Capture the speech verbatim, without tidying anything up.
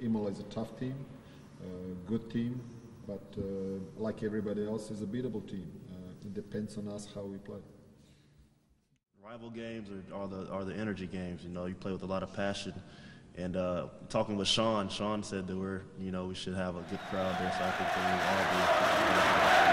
Imola is a tough team, uh, good team, but uh, like everybody else, is a beatable team. Uh, it depends on us how we play. Rival games are, are the are the energy games. You know, you play with a lot of passion. And uh, talking with Sean, Sean said that we're, you know, we should have a good crowd there. So I think that we all be.